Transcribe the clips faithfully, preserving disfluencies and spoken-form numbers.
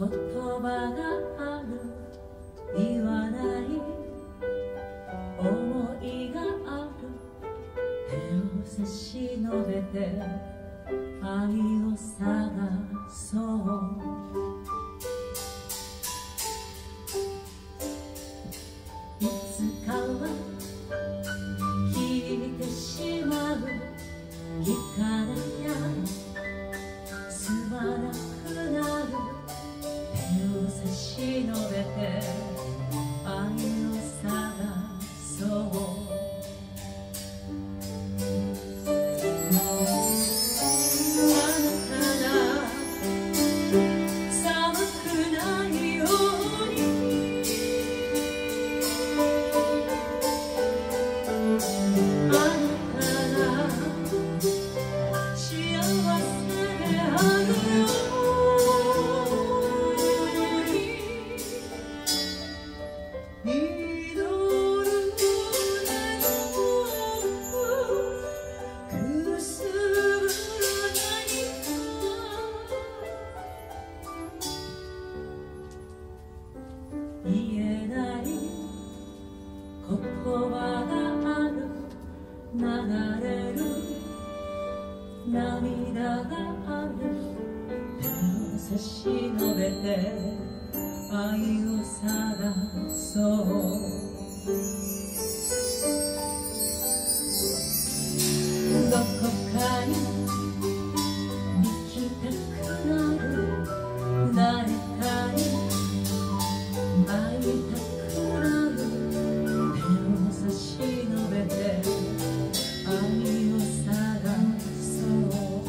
言葉がある言わない思いがある手を差し伸べて愛を探そういつかは消えてしまう光やすまなくなる手を差し伸べて愛を探そう言えない言葉がある流れる涙がある手を差し伸べて愛を探そうどこかに行きたくなる誰かに会いたくなる手を差し伸べて愛を探そう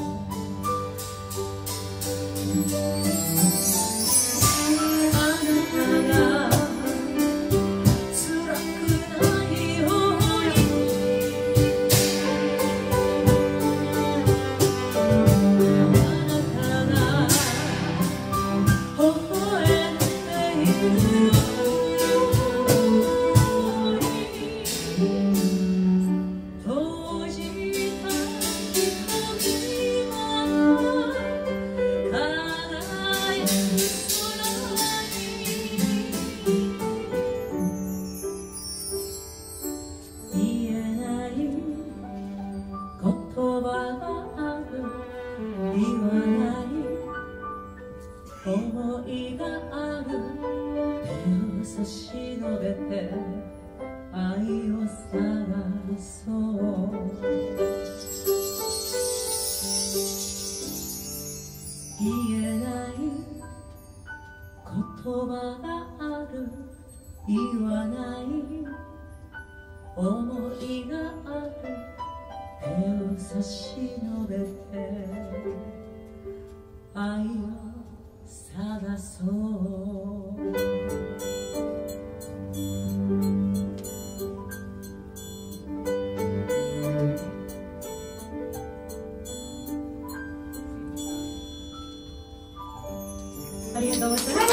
あなたが辛くないようにあなたが微笑んでいるよ思いがある手を差し伸べて愛を探そう言えない言葉がある言わない思いがある手を差し伸べて愛を探そうありがとうございます。